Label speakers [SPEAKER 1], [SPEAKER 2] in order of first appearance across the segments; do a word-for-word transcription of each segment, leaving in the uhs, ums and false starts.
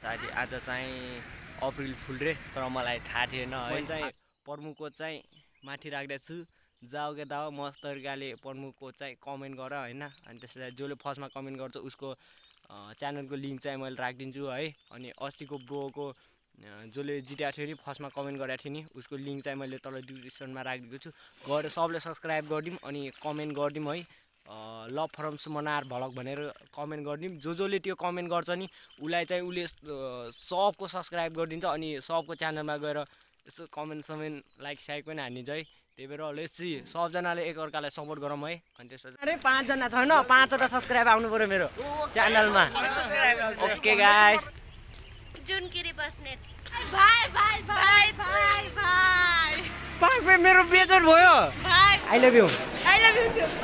[SPEAKER 1] साथी आज चाहिँ अप्रिल फुल रे तर मलाई थाहा थिएन है चाहिँ प्रमुखको चाहिँ माथि राख्दैछु छु जाऊ के दाओ मस्त तरिकाले प्रमुखको चाहिँ कमेन्ट गर हैन अनि त्यसलाई जसले फर्स्टमा कमेन्ट गर्छ उसको च्यानलको लिंक चाहिँ मैले राखिदिन्छु है अनि अस्तिको ब्रोको जसले जितेको थियो नि फर्स्टमा कमेन्ट गरेको थियो नि उसको लिंक चाहिँ मैले तल डिस्क्रिप्सनमा राखिदिएको छु गएर सबले सब्स्क्राइब गर्दिम अनि कमेन्ट गर्दिम है लभ फ्रम सुमनार भ्लग भनेर कमेन्ट गरिदिम जो जसले त्यो कमेन्ट गर्छ नि उलाई चाहिँ उले सबको सब्स्क्राइब गरिदिन्छ अनि सबको च्यानलमा गएर यसो कमेन्ट समेन्ट लाइक साइक पनि हानिदिन्छ है त्यही भएर लेट्स सी सबजनाले एकअर्कालाई सपोर्ट गरौँ है अनि त्यसपछि अरे पाँचजना छैन पाँचवटा सब्स्क्राइब आउनु पर्यो मेरो च्यानलमा ओके गाइस
[SPEAKER 2] जुन किरी बस्नेत भाइ भाइ भाइ भाइ भाइ
[SPEAKER 1] भाइ मेरो बेजोर भयो
[SPEAKER 2] भाइ
[SPEAKER 1] I love you
[SPEAKER 2] I love you too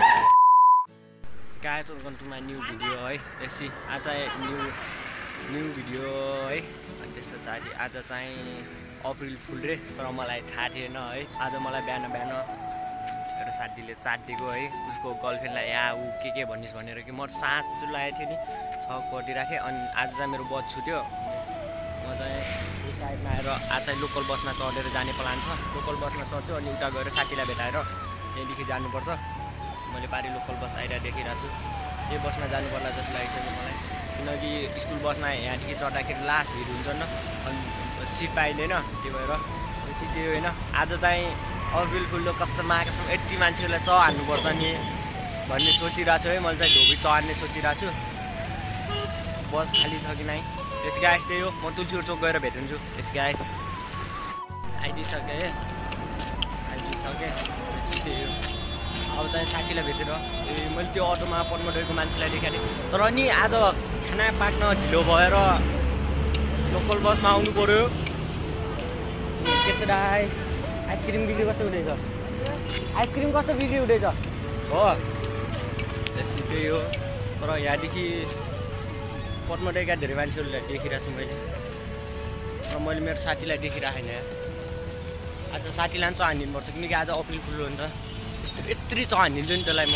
[SPEAKER 1] guys welcome to my new video है यसै आज न्यू न्यू भिडियो है अनि त्यस्तो साथी आज चाहिँ अप्रिल फुल रे तर मलाई थाहा थिएन है आज मलाई बिहान बिहान एउटा साथीले चाट दिएको है उसको गर्लफ्रेन्डलाई या ऊ के के भनिस् भनेर कि म सास लागेको थिएँ नि छ गरिराखेँ अनि आज चाहिँ मेरो बस छुट्यो म चाहिँ साइडमा आएर आज चाहिँ लोकल बसमा चढेर जाने प्लान छ लोकल बसमा चढ्छु अनि उता गएर साथीलाई भेटाएर त्यहाँदेखि जानुपर्छ मैले पारी लोकल बस आइरहेको देखिरहेको छु त्यो बसमा जानु पर्ला जस्तो लागेको छ मलाई किनकि स्कुल बसमा यहाँदेखि चढ्दाखेरि लास्ट भिड हुन्छ नि अनि सिट पाइँदैन त्यो भएर सिट त्यो होइन आज चाहिँ अप्रिल फुलको कसम कसम यति मान्छेहरूलाई च हान्नुपर्छ नि भन्ने सोचिरहेको छु है मैले चाहिँ धोबी चढ्ने सोचिरहेको छु बस खाली छ कि नै यस गाइस त्यही हो म तुलसीपुर चोक गएर भेटिन्छु यस गाइस आइदिइसकेँ है आइदिइसकेँ त्यही हो अब चाहिँ साथीलाई भेटेर ए मैले त्यो अटोमा पन्मडोको मान्छेलाई देखाएको थिएँ तर नि आज खाना पाक्न ढिलो भएर लोकल बसमा आउनु पऱ्यो के छ दाइ आइसक्रिम बिक्री कस्तो हुँदैछ आइसक्रिम कस्तो बिक्री हुँदैछ हो त्यसै त्यही हो तर यहाँदेखि पन्मडोका धेरै मान्छेहरूलाई देखिरहेको छु मैले र मैले मेरो साथीलाई देखिरहेको छैन आज साथीलाई पनि चहानिदिनुपर्छ किनकि आज अप्रिल फुल हो नि त यस्तो यत्रो चहानिदिन्छु नि त्यसलाई म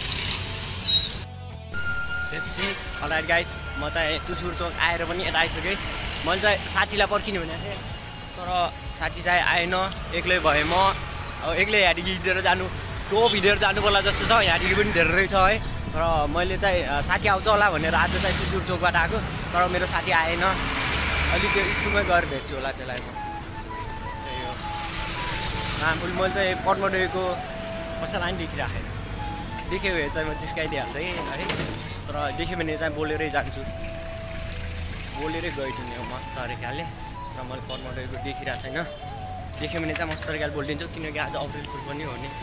[SPEAKER 1] त्यसै अलराइट गाइस म चाहिँ तुलसीपुर चोक आएर पनि यता आइसकेँ मैले चाहिँ साथीलाई पर्खिने भनेको थिएँ तर साथी चाहिँ आएन एक्लै भएँ म अब एक्लै यहाँदेखि हिँडेर जानु टोप हिँडेर जानु पर्ला जस्तो छ यहाँदेखि पनि धेरै छ है र मैले चाहिँ साथी आउँछ होला भनेर आज चाहिँ तुलसीपुर चोकबाट आएको तर मेरो साथी आएन अलिक त्यो स्कुलमै गएर भेट्छु होला त्यसलाई म त्यही हो नामफुल मैले चाहिँ पन्मडोको कसैलाई पनि देखिराखेँ देख्यो भने चाहिँ म जिस्काइदिइहाल्छु है तर देख्यो भने चाहिँ बोलेरै जान्छु बोलेरै गइदिने हो मस्त तरिकाले र मैले पन्मडोको देखिरहेको छैन देख्यो भने चाहिँ मस्त तरिकाले बोलिदिन्छु किनकि आज अप्रिल फुल पनि हो नि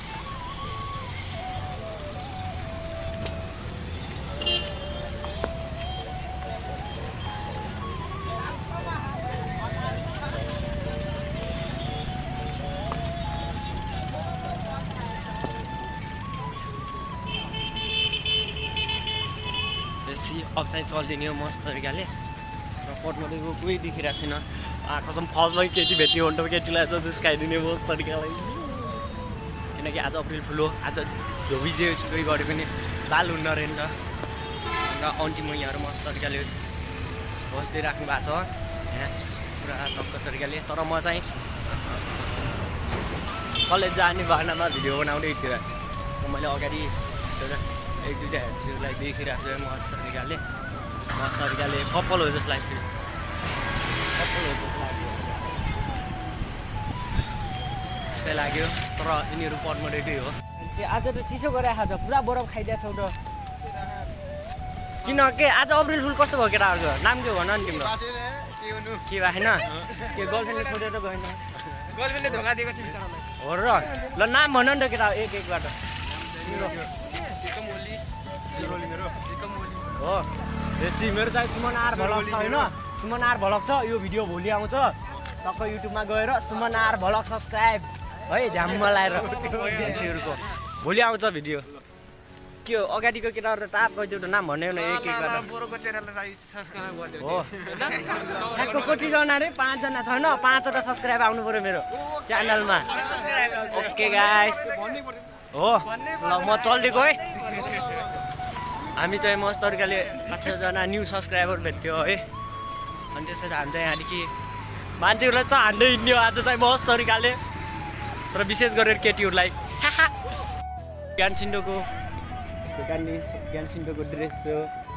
[SPEAKER 1] अब चाहिँ चलिदिने हो मस्त तरिकाले र पन्मडोको कोही देखिरहेको छैन कसम फर्स्टमै केटी भेट्यो भने त केटीलाई चाहिँ जिस्काइदिने मस्त तरिकाले किनकि आज अप्रिल फुल हो आज धोबी जे सुकै गरे पनि लाल हुन्न अरे नि त र आन्टी मैयाहरू मस्त तरिकाले बस्दै राख्नु भएको छ यहाँ पुरा टक्क तरिकाले तर म चाहिँ कलेज जाने बाहनामा भिडियो बनाउँदै हिँडिरहेको छु मैले अगाडि एक दुईवटा हेर्छुलाई देखिरहेको छु मस्त तरिकाले मस्त तरिकाले कपाल हो जस्तो लाग्छ कपाल हो जस्तो लाग्यो त्यस्तै लाग्यो तर यिनीहरू पन्मडोकै हो आज त चिसो गरिरहेको छ पुरा बरफ खाइदिएको छौ त किन के आज अप्रिल फुल कस्तो भयो केटाहरूको नाम के भन नि तिम्रो के भएन के गर्लफ्रेन्डले छोडेर त गएन
[SPEAKER 3] गर्लफ्रेन्डले धोका दिएको छ
[SPEAKER 1] हो र ल नाम भन नि त केटा एक एकबाट हो बेसी मेरो चाहिँ सुमन आर भ्लग छ होइन सुमन आर भ्लग छ यो भिडियो भोलि आउँछ टक्क युट्युबमा गएर सुमन आर भ्लग सब्सक्राइब है झ्याम्म लाएर मान्छेहरूको भोलि आउँछ भिडियो के हो अगाडिको केटाहरू त टाप गइदियो त नाम भन्यो न एक एकबाट हो यहाँको कतिजना अरे पाँचजना छैन पाँचवटा सब्सक्राइब आउनु पऱ्यो मेरो च्यानलमा ओके गाइस हो ल म चलिदिएको है हामी चाहिँ मस्त तरिकाले पाँच छजना न्यू सब्सक्राइबर भेट्यो है अनि त्यसपछि हामी चाहिँ यहाँदेखि मान्छेहरूलाई चाहिँ हान्दै हिँड्ने हो आज चाहिँ मस्त तरिकाले तर विशेष गरेर केटीहरूलाई ज्ञान सिन्डोको ज्ञान सिन्डोको ड्रेस हो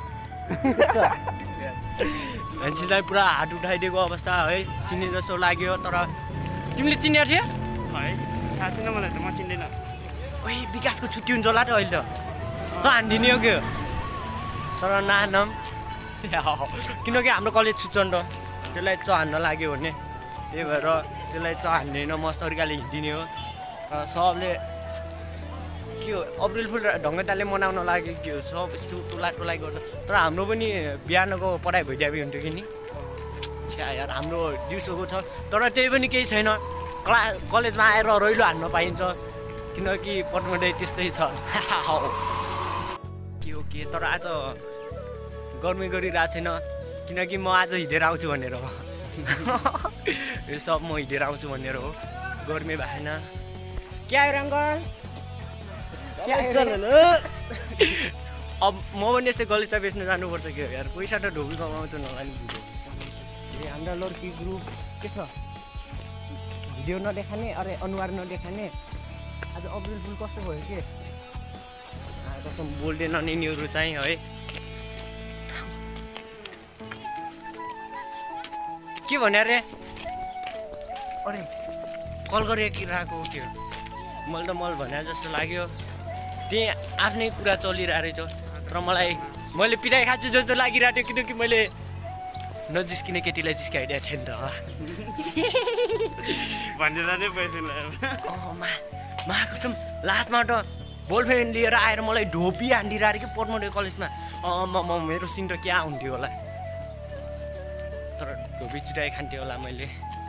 [SPEAKER 1] मान्छे चाहिँ पुरा हात उठाइदिएको अवस्था है चिन्ने जस्तो लाग्यो तर तिमीले चिनेको थियो
[SPEAKER 3] है थाहा छैन मलाई त म चिन्दैन
[SPEAKER 1] ओइ विकासको छुट्टी हुन्छ होला त अहिले त चाहिँ हानिदिने हो क्या तर नानम किनकि हाम्रो कलेज छुट्छ नि त त्यसलाई च हान्न लाग्यो भने त्यही भएर त्यसलाई च हान्दैन मस्त तरिकाले हिँडिदिने हो र सबले के हो अप्रिल फुल ढङ्गताले मनाउन लाग्यो के हो सब यस्तो टोला टोलाइ गर्छ तर हाम्रो पनि बिहानको पढाइ भइदिए हुन्थ्यो कि नि छ्या यार हाम्रो दिउँसोको छ तर त्यही पनि केही छैन क्ला कलेजमा आएर रैलो हान्न पाइन्छ किनकि पटमडे त्यस्तै छ के हो के तर आज गर्मी गरिरहेको छैन किनकि म आज हिँडेर आउँछु भनेर हो यो सब म हिँडेर आउँछु भनेर हो गर्मी भएन क्या रङ्गल अब म पनि यस्तै गलिचा बेच्न जानुपर्छ कि यार पैसा त ढोकी कमाउँछु नला नि ए हाम्रा लड्की ग्रुप के छ भिडियो नदेखाने अरे अनुहार नदेखाने आज अप्रिल फुल कस्तो भयो के कसम बोल्दैन नि यिनीहरू चाहिँ है के भने अरे अरे कल गरिरहेको के मैले त मल भने जस्तो लाग्यो त्यही आफ्नै कुरा चलिरहेको रहेछ तर मलाई मैले पिटाइ खान्छु जस्तो लागिरहेको थियो किनकि मैले नजिस्किने केटीलाई जिस्काइदिएको थिएँ नि त
[SPEAKER 3] भनेर नै पैसा
[SPEAKER 1] माको छौँ लास्टमा त बलफ्रेन्ड लिएर आएर मलाई ढोपी हान्दिरहेको कि पटमडे कलेजमा म मेरो सिन त क्या हुन्थ्यो होला तर ढोपी चुटाइ खान्थेँ होला मैले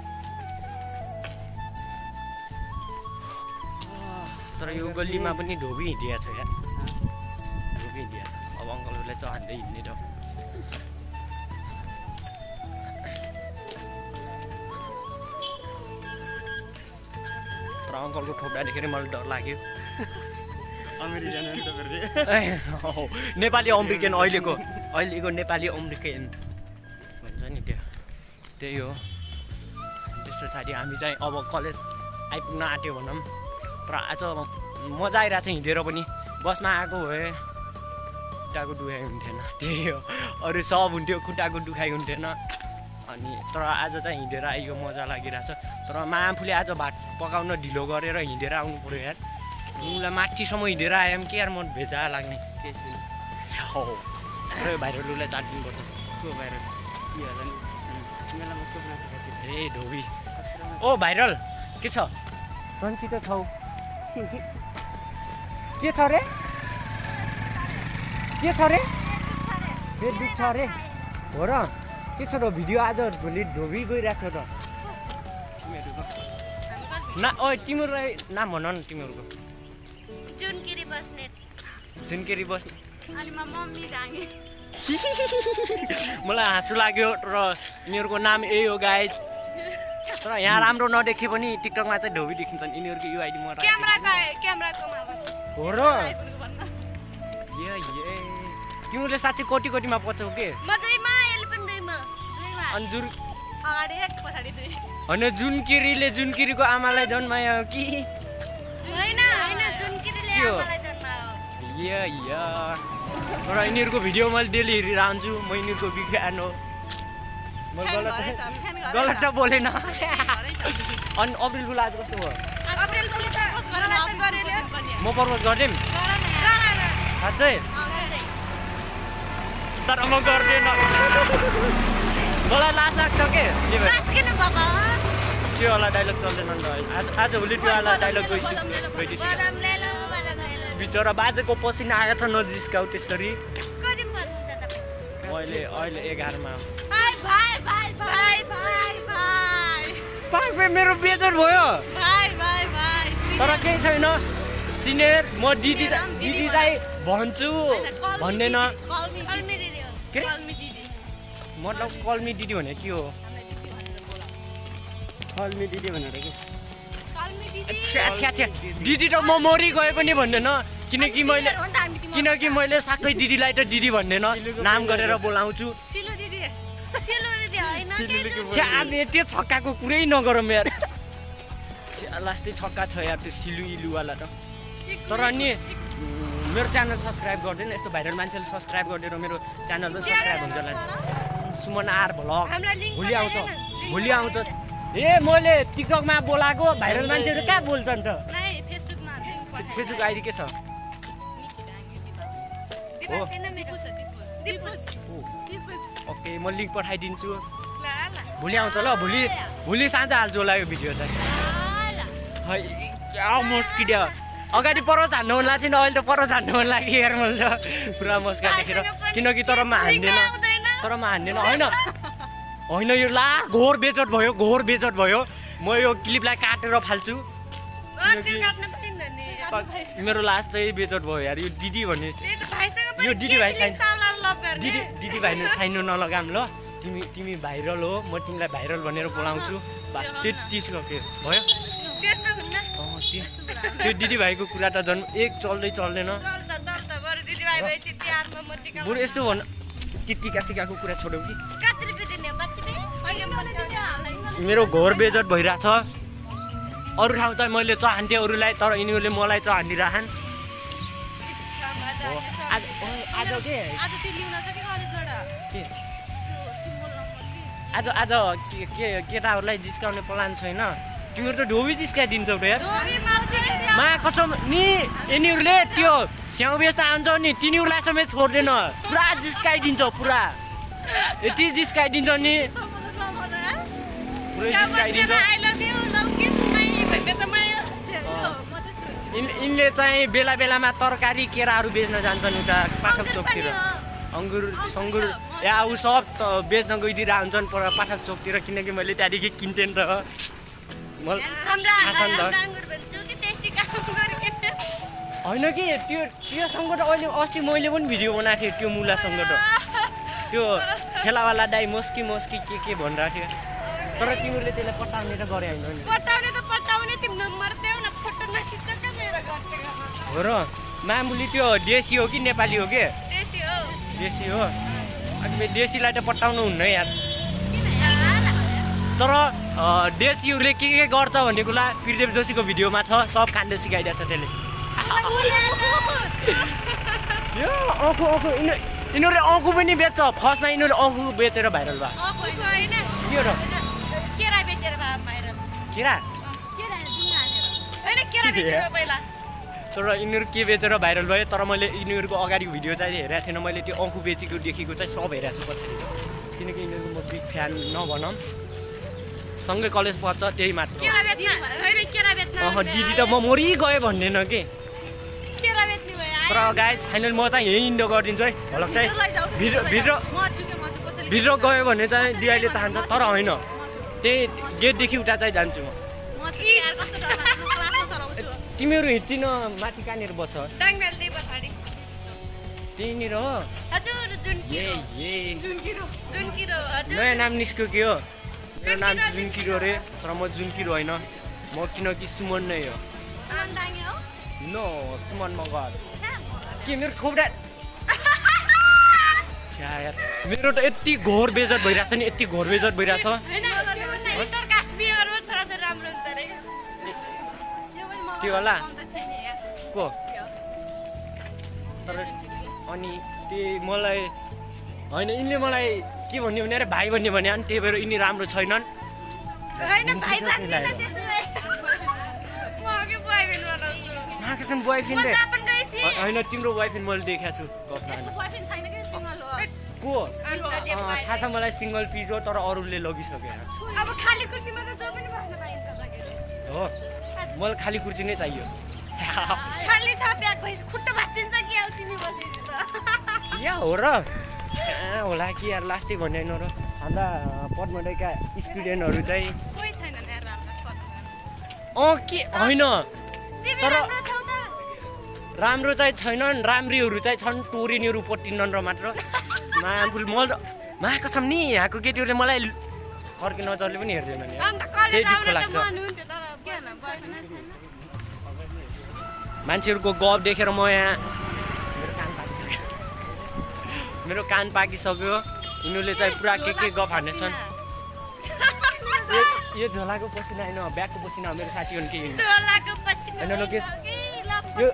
[SPEAKER 1] तर यो गल्लीमा पनि ढोबी हिँडिया छ यार ढोबी हिँडिया छ अब अङ्कलहरूले चाहिँ हान्दै हिँड्ने त तर अङ्कलको ठोक्दा देखेर मलाई डर लाग्यो नेपाली अमेरिकन अहिलेको अहिलेको नेपाली अमेरिकन भन्छ नि त्यो त्यही हो त्यस्तो साथी हामी चाहिँ अब कलेज आइपुग्न आँट्यो भनौँ तर आज मजा आइरहेको छ हिँडेर पनि बसमा आएको भए खुट्टाको दुखाइ हुन्थेन त्यही हो अरू सब हुन्थ्यो खुट्टाको दुखाइ हुन्थेन अनि तर आज चाहिँ हिँडेर आइयो मजा लागिरहेछ तर माफूले आज भात पकाउन ढिलो गरेर हिँडेर आउनु पऱ्यो यार उसलाई माथिसम्म हिँडेर आएँ कि यार म भेजा लाग्ने के हो र भाइरल उसलाई चाटिदिनुपर्छ
[SPEAKER 3] को भाइरल
[SPEAKER 1] ए ढोबी ओ भाइरल के छ सन्ची त छौ के छ रे के छ रे पेट दुख्छ अरे हो र के छ र भिडियो आज भोलि ढोबी गइरहेको छ त ना ओ तिमीहरूलाई नाम भन न तिमीहरूको
[SPEAKER 2] जुनकिरी बस्नेत
[SPEAKER 1] जुनकिरी बस्ने
[SPEAKER 2] अनि म मम्मी राङ्गे
[SPEAKER 1] मलाई हाँसो लाग्यो र यिनीहरूको नाम यही हो गाइस तर यहाँ राम्रो नदेखे पनि टिकटकमा चाहिँ ढोबी देखिन्छन् यिनीहरूको युआइडी म
[SPEAKER 2] क्यामेराको क्यामेराको
[SPEAKER 1] हो र ए ए तिमीले साँच्चै कोटी कोटीमा पछौ के
[SPEAKER 2] म दुईमा यसले पनि दुईमा दुईमा
[SPEAKER 1] अनि जुन
[SPEAKER 2] अगाडि एक पछाडि दुई
[SPEAKER 1] होइन जुनकिरीले जुनकिरीको आमालाई जन्मायो कि
[SPEAKER 2] होइन होइन जुनकिरीले आमालाई जन्मायो
[SPEAKER 1] या या तर यिनीहरूको भिडियो मैले डेली हेरिरहन्छु म यिनीहरूको बिग फ्यान हो म गलत गलत त बोलेन अनि अप्रिल फुल आज कस्तो भयो
[SPEAKER 2] अप्रिल फुल त गरेले
[SPEAKER 1] म प्रपोज गरिदिउँ साँच्चै तर म गर्दैन मलाई लाज लाग्छ के त्यो वाला डाइलग चल्दैन नि त आज आज भोलि त्यो वाला डाइलग गइसक्यो बिचरा बाजेको पसिना आएको छ नजिस्काउ त्यसरी अहिले अहिले एघारमा मेरो बेजर भयो तर केही छैन सिनियर म दिदी दिदी चाहिँ भन्छु भन्दैन मतलब कल्मी दिदी भने के हो
[SPEAKER 3] कल्मी दिदी भनेर के
[SPEAKER 1] छ्या छ्या छ्या दिदी त म मरि गए पनि भन्दैन किनकि मैले किनकि मैले साकै दिदीलाई त दिदी भन्दैन नाम गरेर बोलाउँछु
[SPEAKER 2] सिलु दिदी सिलु दिदी
[SPEAKER 1] छ्या अब त्यो छक्काको कुरै नगरौँ यार छ्या लास्टै छक्का छ यार त्यो सिलु इलुवाला त तर नि मेरो च्यानल सब्सक्राइब गरिदिनु यस्तो भाइरल मान्छेले सब्सक्राइब गरिदिएर मेरो च्यानल पनि सब्सक्राइब हुन्छ होला सुमन आर भ्लग भोलि आउँछ भोलि आउँछ ए मैले टिकटकमा बोलाएको भाइरल मान्छेहरू कहाँ बोल्छन् त फेसबुक आइडी के छ ओके म लिङ्क पठाइदिन्छु भोलि आउँछ ल भोलि भोलि साँझ हाल्छु होला यो भिडियो चाहिँ मस्किड्यो अगाडि पर झान्नु मन लाग्थेन अहिले त पर झान्नु मन लाग्यो यार मैले त पुरा मस्का देखेर किनकि तर म हान्दैन तर म हान्दैन होइन होइन यो ला घोर बेजत भयो घोर बेजत भयो म यो क्लिपलाई काटेर फाल्छु मेरो लास्ट चाहिँ बेजत भयो यार यो दिदी भन्ने यो दिदी भाइ साइन दिदी दिदी भाइ साइनो नलगाम ल तिमी तिमी भाइरल हो म तिमीलाई भाइरल भनेर बोलाउँछु बस त्यति सक्यो भयो त्यो दिदी भाइको कुरा त झन् एक चल्दै चल्दैन बरु यस्तो भन कि टिका सिकाको कुरा छोड्यौ कि मेरो घोर बेजत भइरहेछ अरू ठाउँ त मैले चाहन्थेँ अरूलाई तर यिनीहरूले मलाई चाहनिरहन् आज के आज आज के केटाहरूलाई जिस्काउने प्लान छैन तिमीहरू त ढोबी जिस्काइदिन्छौ त यार मा कसम नि यिनीहरूले त्यो स्याउ बेच्दा आउँछ नि तिनीहरूलाई समेत छोड्दैन पुरा जिस्काइदिन्छ पुरा यति जिस्काइदिन्छ नि पुरै जिस्काइदिन्छ यिनले चाहिँ बेला बेलामा तरकारी केराहरू बेच्न जान्छन् उता पाठक चोकतिर अङ्गुर सङ्गुर या ऊ सब बेच्न गइदिरहेको हुन्छन् पर पाठक चोकतिर किनकि मैले त्यहाँदेखि किन्थेँ नि त होइन कि त्यो त्योसँग त अहिले अस्ति मैले पनि भिडियो बनाएको थिएँ त्यो मुलासँग त त्यो ठेलावाला दाइ मस्की मस्की के के भनिरहेको थियो तर तिमीहरूले त्यसलाई पटाउने त गरे होइन हो र मामुली त्यो देशी हो कि नेपाली हो के देशी हो अनि देशीलाई त पटाउनु हुन्न यार तर देशीहरूले के के गर्छ भन्ने कुरा पीरदेव जोशीको भिडियोमा छ सब खाँदै सिकाइदिएको छ त्यसले यो औँखु औँखु यिनीहरूले औँखु पनि बेच्छ फर्स्टमा यिनीहरूले औँखु बेचेर भाइरल भयो के हो र केरा तर यिनीहरू के बेचेर भाइरल भयो तर मैले यिनीहरूको अगाडिको भिडियो चाहिँ हेरेको थिएन मैले त्यो औँखु बेचेको देखेको चाहिँ सब हेरेको छु पछाडि किनकि यिनीहरूको म बिग फ्यान नभनौँ सँगै कलेज पढ्छ त्यही मात्र अह दिदी त म मरि गएँ भन्दैन कि तर गाइस फाइनल म चाहिँ यहीँ इन्डो गरिदिन्छु है भलक चाहिँ भित्र भित्र भित्र गयो भने चाहिँ दिदीले चाहन्छ तर होइन त्यही गेटदेखि उता चाहिँ जान्छु म तिमीहरू हिँड्दिन माथि कहाँनिर बस्छ त्यहीँनिर हो नयाँ नाम निस्क्यो के हो मेरो नाम जुन्किरो अरे तर म जुन्किरो होइन म किनकि सुमन नै हो नो सुमन मगर के मेरो थोप्रा छ्या यार मेरो त यति घोर बेजत भइरहेछ नि यति घोर बेजत भइरहेछ त्यो होला को तर अनि त्यही मलाई होइन यिनले मलाई के भन्ने भने अरे भाइ भन्ने भने अनि त्यही भएर यिनी राम्रो छैनन् माकेसन बोयफ्रेन्ड होइन तिम्रो बोयफ्रेन्ड मैले देखाएको छु को थाहा छ मलाई सिङ्गल पिस हो तर अरूले लगिसक्यो हो मलाई खाली कुर्सी नै चाहियो या हो र कहाँ होला कि यार लास्टै भन्दैन र हाम्रा पद्मडैका स्टुडेन्टहरू चाहिँ अँ के होइन तर राम्रो चाहिँ छैनन् राम्रीहरू चाहिँ छन् टोरिनीहरू पट्टिनन् र मात्र माफुल म माको छम् नि यहाँको केटीहरूले मलाई फर्के नजरले पनि हेर्दैन नि त्यही दुःख लाग्छ मान्छेहरूको गफ देखेर म यहाँ मेरो कान पाकिसक्यो यिनीहरूले चाहिँ पुरा के के गफ हान्नेछन् यो झोलाको पसिना होइन ब्यागको पसिना हो मेरो साथी हो के
[SPEAKER 2] झोलाको पसिना
[SPEAKER 1] होइन लोकेश
[SPEAKER 2] यो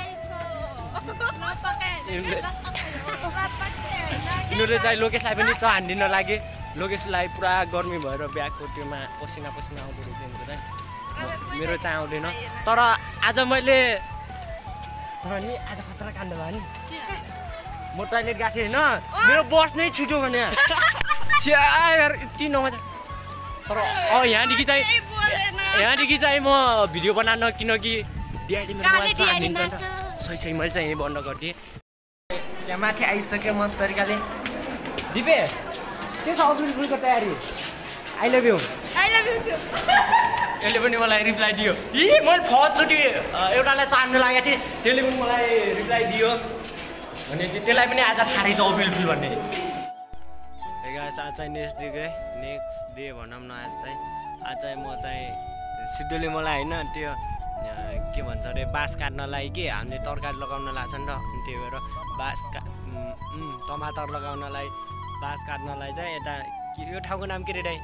[SPEAKER 1] यिनीहरूले चाहिँ लोकेशलाई पनि च हान्दिन लागे लोकेशलाई पुरा गर्मी भएर ब्यागको त्योमा पसिना पसिना आउँदो रहेछ यिनीहरू चाहिँ मेरो चाहिँ आउँदैन तर आज मैले तर नि आज खतरा काण्ड भयो नि म टोइलेट गएको थिएँ होइन मेरो बस नै छुट्यो भने छ्या यार यति नमजा तर अब यहाँदेखि चाहिँ यहाँदेखि चाहिँ म भिडियो बनाउन किनकि डिआइडी मेरो मोबाइल चाहिँ हानिदिन्छ नि त सही सही मैले चाहिँ यहीँ बन्द गरिदिएँ त्यहाँ माथि आइसक्यो मस्त तरिकाले दिपे के छ अब्दुल फुलको तयारी I love you
[SPEAKER 2] I love you
[SPEAKER 1] यसले पनि मलाई रिप्लाई दियो इ मैले फर्स्टचोटि एउटालाई चाड्नु लागेको थिएँ त्यसले पनि मलाई रिप्लाई दियो भने चाहिँ त्यसलाई पनि आज थाहा रहेछ अब्दुल फुल भन्ने आज चाहिँ नेक्स्ट डे गएँ नेक्स्ट डे भनौँ न आज चाहिँ आज चाहिँ म चाहिँ सिद्धुले मलाई होइन त्यो के भन्छ अरे बाँस काट्नलाई के हामीले तरकारी लगाउन लाग्छ नि त अनि त्यही भएर बाँस का टमाटर लगाउनलाई बाँस काट्नलाई चाहिँ यता यो ठाउँको नाम के रे दाइ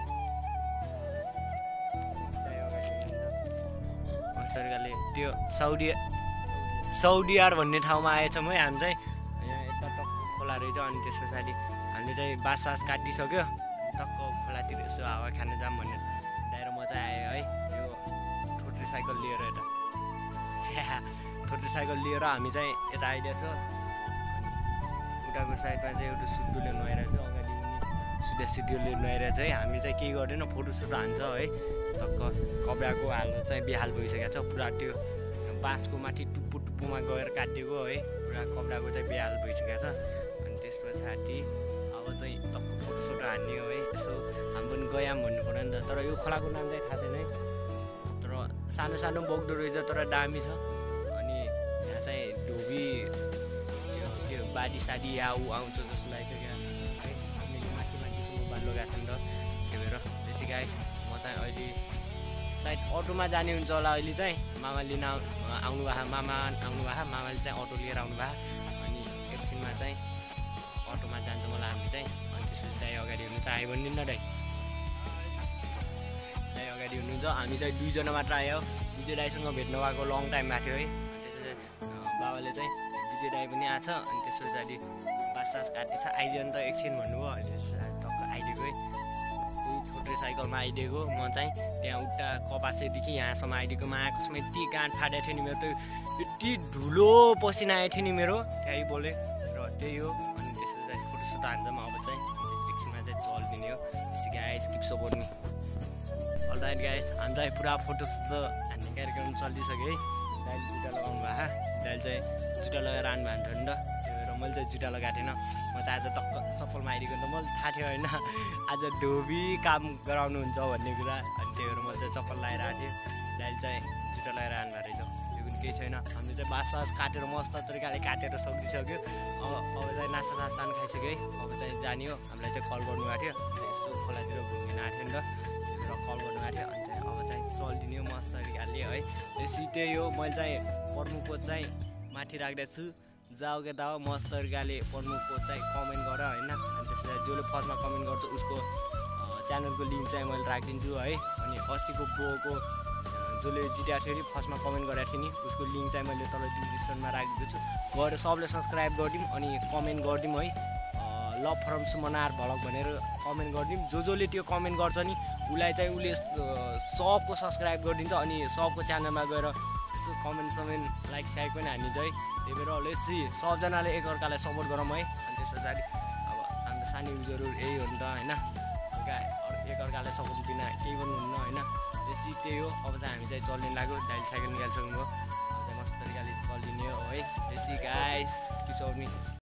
[SPEAKER 1] तरिकाले त्यो साउदी साउदियार भन्ने ठाउँमा आएछौँ है हामी चाहिँ यहाँ यता टक्क खोला रहेछ अनि त्यस पछाडि हामीले चाहिँ बाँस सास काटिसक्यो टक्क खोलातिर यसो हावा खान जाऊँ भनेर ल्याएर म चाहिँ आएँ है यो ठोट्री साइकल लिएर यता ठोट्री साइकल लिएर हामी चाहिँ यता आइदिएको छ अनि उताको साइडमा चाहिँ एउटा सिद्धुले नुहाइरहेको छ अगाडि पनि सिधा सिद्धुले नुहाइरहेको छ है हामी चाहिँ केही गर्दैन फोटोसुट हान्छ है टक्क कब्राको हाल चाहिँ बेहाल भइसकेको छ पुरा त्यो बाँसको माथि टुप्पु टुप्पुमा गएर काटिएको है पुरा कब्राको चाहिँ बेहाल भइसकेको छ अनि त्यस पछाडि अब चाहिँ टक्क फोटोसोटो हान्ने हो है यसो हामी पनि गयौँ भन्नु पऱ्यो नि त तर यो खोलाको नाम चाहिँ थाहा छैन है तर सानो सानो बग्दो रहेछ तर दामी छ अनि यहाँ चाहिँ ढोबी यो के बाडी साडी आउ आउँछ जस्तो लागिसक्यो है हामीले माथि माथिसम्म बाल लगाएको छ नि त त्यही भएर त्यसै गाइस म चाहिँ अहिले सायद अटोमा जाने हुन्छ होला अहिले चाहिँ मामा लिन आउनु भएको मामा आउनु भएको मामाले चाहिँ अटो लिएर आउनु भएको अनि एकछिनमा चाहिँ अटोमा जान्छ मलाई हामी चाहिँ अनि त्यसपछि दाइ अगाडि हुनुहुन्छ आयो भने न दाइ दाइ अगाडि हुनुहुन्छ हामी चाहिँ दुईजना मात्र आयो विजय दाइसँग भेट्नु भएको लङ टाइम भएको थियो है अनि त्यसपछि बाबाले चाहिँ विजय दाइ पनि आएको छ अनि त्यस पछाडि बास सास काटेको छ आइदियो नि त एकछिन भन्नुभयो अनि टक्क आइदिएको है छोटो साइकलमा आइदिएको म चाहिँ त्यहाँ उता कपासेदेखि यहाँसम्म आइदिएको मा आएकोसम्म यति गाँठ फाटेको थियो नि मेरो त यति धुलो पसिना आएको थियो नि मेरो त्यही बोले र त्यही हो अनि त्यस पछाडि फोटोसुट हान्छौँ अब चाहिँ एकछिनमा चाहिँ चलिदिने हो त्यसै गाइस किप सपोर्ट नि अलराइट गाइस हामी चाहिँ पुरा फोटोसुट हान्ने कार्यक्रम चलिसक्यो है दाइले जुत्ता लगाउनु भएको दाइले चाहिँ जुत्ता लगाएर आउनु भएको थियो नि त त्यही भएर मैले चाहिँ जुत्ता लगाएको थिएन म चाहिँ आज टक्क चप्पलमा आइदिएको त मलाई थाहा थियो होइन आज ढोबी काम गराउनुहुन्छ भन्ने कुरा अनि त्यही भएर मैले चाहिँ चप्पल लगाएर आएको थिएँ दाइले चाहिँ जुत्ता लगाएर आउनु भएको रहेछ त्यो पनि केही छैन हामीले चाहिँ बाँस सास काटेर मस्त तरिकाले काटेर सकिसक्यो अब अब चाहिँ नास्ता सास तान खाइसक्यो है अब चाहिँ जाने हो हामीलाई चाहिँ कल गर्नु भएको थियो यसो खोलातिर घुमिन आएको थियो नि त त्यही भएर कल गर्नु भएको थियो अनि चाहिँ अब चाहिँ चलिदिने हो मस्त तरिकाले है त्यसै त्यही हो मैले चाहिँ प्रमुखको चाहिँ माथि राख्दैछु जाऊ के दाओ मस्त तरिकाले प्रमुखको चाहिँ कमेन्ट गर होइन अनि त्यसलाई जसले फर्स्टमा कमेन्ट गर्छ उसको च्यानलको लिङ्क चाहिँ मैले राखिदिन्छु है अनि अस्तिको प्रोको जसले जितेको थियो नि फर्स्टमा कमेन्ट गरेको थियो नि उसको लिङ्क चाहिँ मैले तल डिस्क्रिप्सनमा राखिदिएको छु गएर सबले सब्सक्राइब गरिदिउँ अनि कमेन्ट गरिदिउँ है लभ फ्रम सुमनार भलक भनेर कमेन्ट गरिदिउँ जो जसले त्यो कमेन्ट गर्छ नि उसलाई चाहिँ उसले सबको सब्सक्राइब गरिदिन्छ अनि सबको च्यानलमा गएर यसो कमेन्ट समेन्ट लाइक साइक पनि हानिदिन्छ है त्यही भएर लेट्सी सबजनाले एकअर्कालाई सपोर्ट गरौँ है अनि त्यस पछाडि अब हाम्रो सानो युजहरू यही हो नि त होइन एकअर्कालाई सपोर्ट बिना केही पनि हुन्न होइन त्यसै त्यही हो अब चाहिँ हामी चाहिँ चल्ने लाग्यो दाइले साइकल निकालिसक्नुभयो अब चाहिँ मस्त तरिकाले चलिदिने हो है त्यसै गाइस कि चल्ने